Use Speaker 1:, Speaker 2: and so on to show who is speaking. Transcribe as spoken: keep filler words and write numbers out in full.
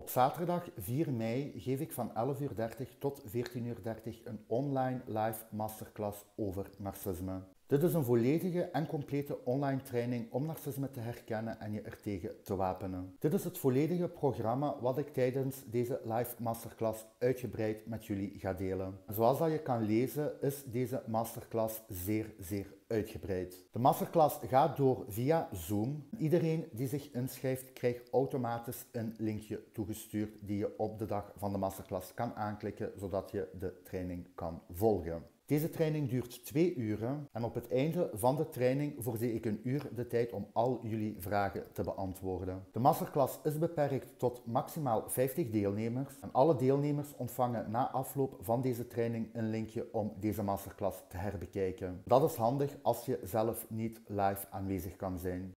Speaker 1: Op zaterdag vier mei geef ik van elf uur dertig tot veertien uur dertig een online live masterclass over narcisme. Dit is een volledige en complete online training om narcisme te herkennen en je ertegen te wapenen. Dit is het volledige programma wat ik tijdens deze live masterclass uitgebreid met jullie ga delen. Zoals dat je kan lezen is deze masterclass zeer, zeer uitgebreid. De masterclass gaat door via Zoom. Iedereen die zich inschrijft krijgt automatisch een linkje toegestuurd die je op de dag van de masterclass kan aanklikken zodat je de training kan volgen. Deze training duurt twee uren en op het einde van de training voorzie ik een uur de tijd om al jullie vragen te beantwoorden. De masterclass is beperkt tot maximaal vijftig deelnemers en alle deelnemers ontvangen na afloop van deze training een linkje om deze masterclass te herbekijken. Dat is handig als je zelf niet live aanwezig kan zijn.